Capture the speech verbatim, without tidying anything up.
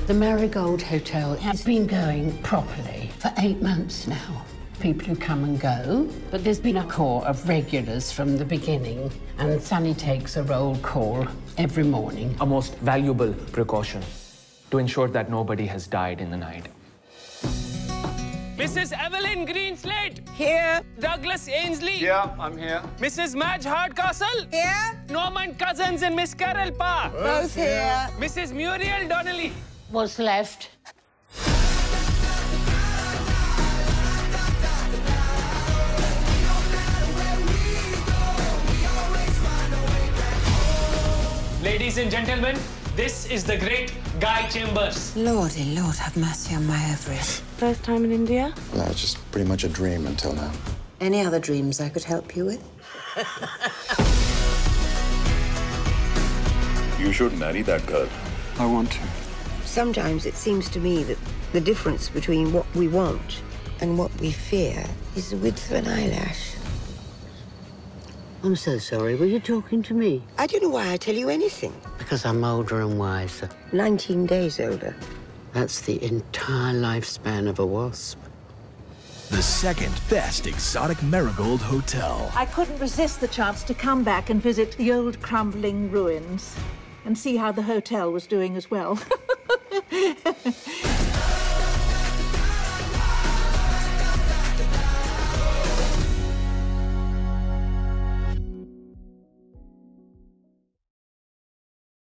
The Marigold Hotel has been going properly for eight months now. People who come and go, but there's been a core of regulars from the beginning, and Sunny takes a roll call every morning. A most valuable precaution to ensure that nobody has died in the night. Missus Evelyn Greenslade. Here. Douglas Ainsley. Yeah, I'm here. Missus Madge Hardcastle. Here. Norman Cousins and Miss Carol Parr. Both here. Missus Muriel Donnelly. What's left? Ladies and gentlemen, this is the great Guy Chambers. Lordy, Lord, have mercy on my ovaries. First time in India? Well, it's just pretty much a dream until now. Any other dreams I could help you with? You should marry that girl. I want to. Sometimes it seems to me that the difference between what we want and what we fear is the width of an eyelash. I'm so sorry. Were you talking to me? I don't know why I tell you anything. Because I'm older and wiser. Nineteen days older. That's the entire lifespan of a wasp. The second best Exotic Marigold Hotel. I couldn't resist the chance to come back and visit the old crumbling ruins and see how the hotel was doing as well.